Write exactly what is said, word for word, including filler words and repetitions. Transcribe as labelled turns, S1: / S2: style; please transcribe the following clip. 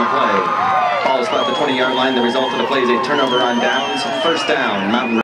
S1: the play. Ball is caught at the twenty-yard line. The result of the play is a turnover on downs. First down, Mountain